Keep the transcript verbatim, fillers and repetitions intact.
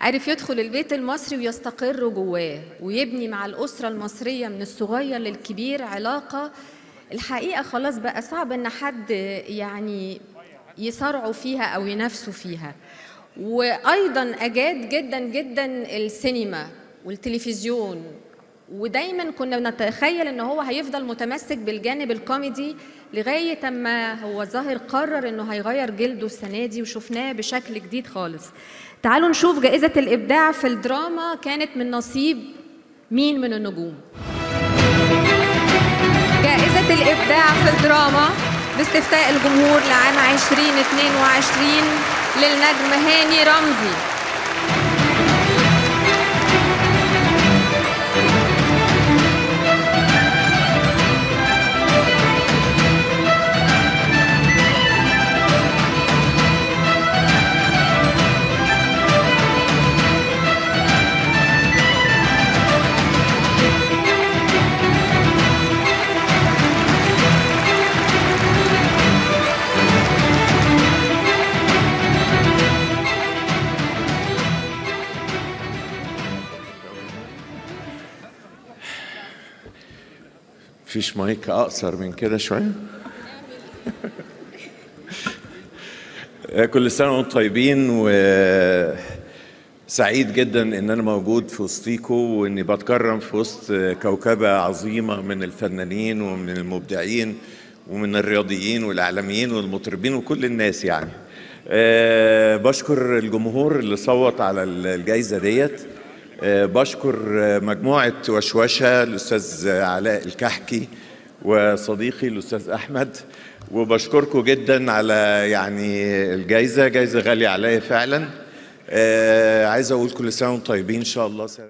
عارف يدخل البيت المصري ويستقر جواه ويبني مع الأسرة المصرية من الصغير للكبير علاقة الحقيقة خلاص بقى صعب إن حد يعني يصارعوا فيها أو ينافسوا فيها. وأيضا أجاد جدا جدا السينما والتلفزيون، ودايما كنا نتخيل إن هو هيفضل متمسك بالجانب الكوميدي لغاية ما هو ظاهر قرر إنه هيغير جلده السنة دي وشفناه بشكل جديد خالص. تعالوا نشوف جائزة الإبداع في الدراما كانت من نصيب مين من النجوم. جائزة الإبداع في الدراما باستفتاء الجمهور لعام عشرين اتنين وعشرين للنجم هاني رمزي. فيش مايك اقصر من كده شويه؟ كل سنه وانتم طيبين، وسعيد جدا ان انا موجود في وسطيكم واني بتكرم في وسط كوكبه عظيمه من الفنانين ومن المبدعين ومن الرياضيين والاعلاميين والمطربين وكل الناس. يعني أه بشكر الجمهور اللي صوت على الجائزه ديت. أه بشكر مجموعه وشوشه الاستاذ علاء الكحكي وصديقي الاستاذ احمد، وبشكركم جدا على يعني الجائزه، جائزه غاليه عليا فعلا. أه عايز اقول كل سنه وانتم طيبين ان شاء الله.